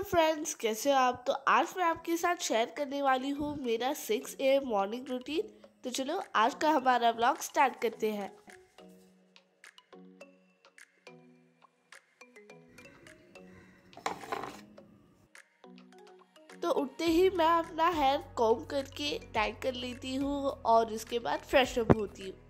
Friends, कैसे हो आप। तो आज मैं आपके साथ शेयर करने वाली हूँ मेरा 6 AM मॉर्निंग रूटीन। तो चलो आज का हमारा व्लॉग स्टार्ट करते हैं। तो उठते ही मैं अपना हेयर कॉम्ब करके टाई कर लेती हूँ और इसके बाद फ्रेश अप होती हूँ।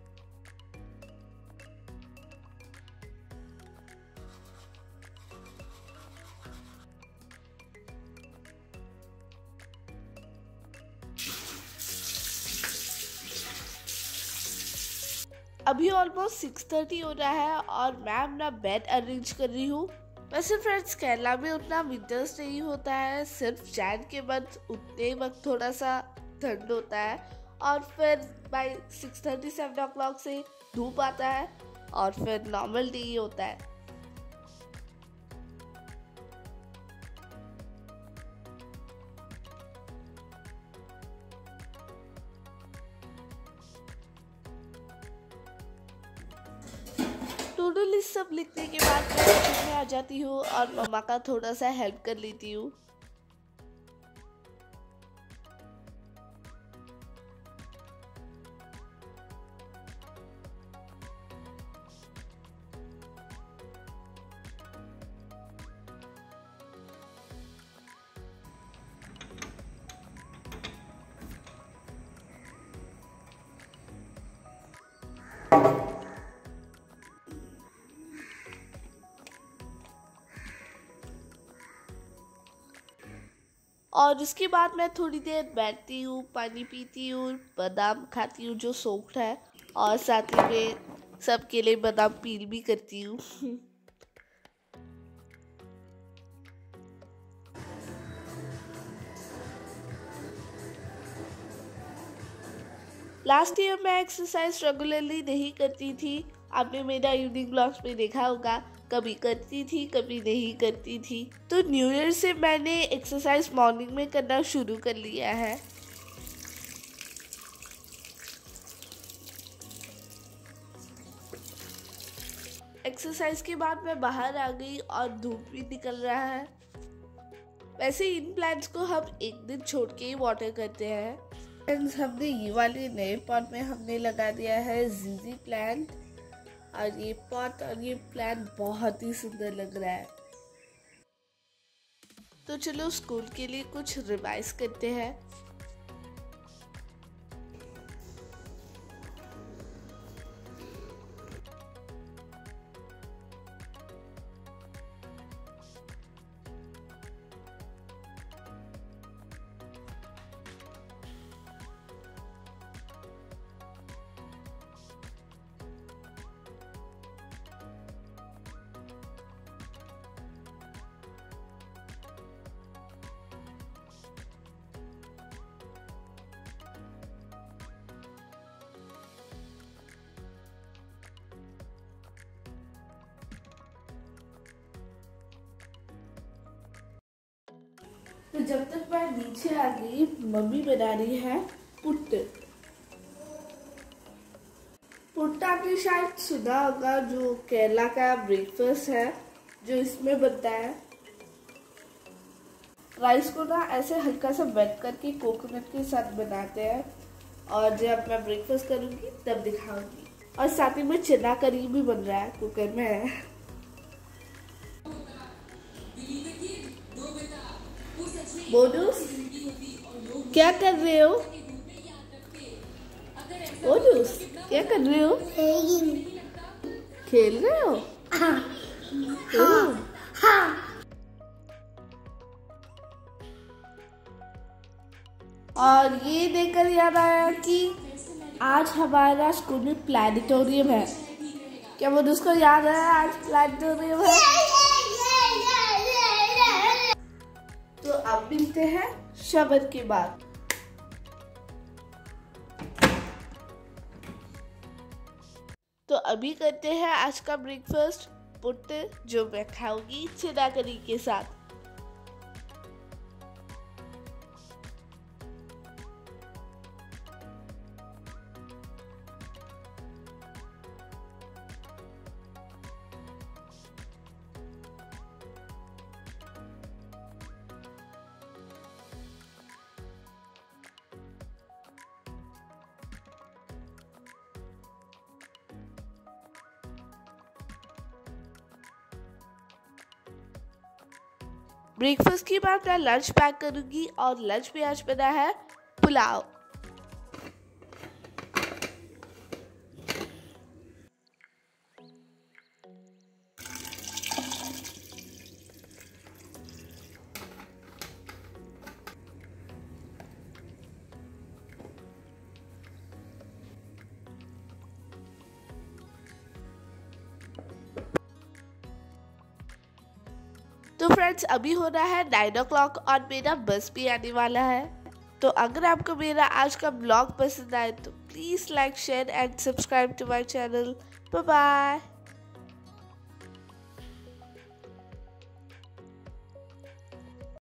अभी ऑलमोस्ट 6:30 हो रहा है और मैं अपना बेड अरेंज कर रही हूँ। वैसे फ्रेंड्स, केरला में उतना विंटर्स नहीं होता है, सिर्फ जैन के बाद उतने वक्त थोड़ा सा ठंड होता है और फिर बाय 6:30 7 o'clock से धूप आता है और फिर नॉर्मल डे होता है। टू डू लिस्ट सब लिखने के बाद मैं किचन में आ जाती हूँ और मम्मा का थोड़ा सा हेल्प कर लेती हूँ। और इसके बाद मैं थोड़ी देर बैठती हूँ, पानी पीती हूँ, बादाम खाती हूँ जो सोक्ड है और साथ ही में सबके लिए बादाम पील भी करती हूँ। लास्ट ईयर मैं एक्सरसाइज रेगुलरली नहीं करती थी। आपने मेरा इवनिंग ब्लॉग्स में देखा होगा, कभी करती थी कभी नहीं करती थी। तो न्यू ईयर से मैंने एक्सरसाइज मॉर्निंग में करना शुरू कर लिया है। एक्सरसाइज के बाद मैं बाहर आ गई और धूप भी निकल रहा है। वैसे इन प्लांट्स को हम एक दिन छोड़ के ही वाटर करते हैं। फ्रेंड्स, हमने ये वाले नए पॉट में हमने लगा दिया है जीजी प्लांट और ये पॉट और ये प्लांट बहुत ही सुंदर लग रहा है। तो चलो स्कूल के लिए कुछ रिवाइज करते हैं। तो जब तक मैं नीचे आ गई, मम्मी बना रही है पुट्ट। पुट्ट आपने शायद सुना होगा, जो केरला का ब्रेकफास्ट है जो इसमें बनता है। राइस को ना ऐसे हल्का सा वेट करके कोकोनट के साथ बनाते हैं और जब मैं ब्रेकफास्ट करूंगी तब दिखाऊंगी। और साथ ही में चना करी भी बन रहा है, कुकर में है। बोलूस, क्या कर रहे हो? बोलूस, क्या कर रहे हो? खेल रहे हो? हाँ। और ये देखकर याद आया कि आज हमारा स्कूल में प्लानिटोरियम है। क्या वो उसको याद है आज प्लानिटोरियम है? तो अब मिलते हैं शब्द के बाद। तो अभी करते हैं आज का ब्रेकफास्ट पुट्ट, जो मैं खाऊंगी चना करी के साथ। ब्रेकफास्ट के बाद मैं लंच पैक करूँगी और लंच में आज बना है पुलाव। तो फ्रेंड्स अभी हो रहा है 9 o'clock और मेरा बस भी आने वाला है। तो अगर आपको मेरा आज का ब्लॉग पसंद आए तो please like share and subscribe to my channel. Bye bye.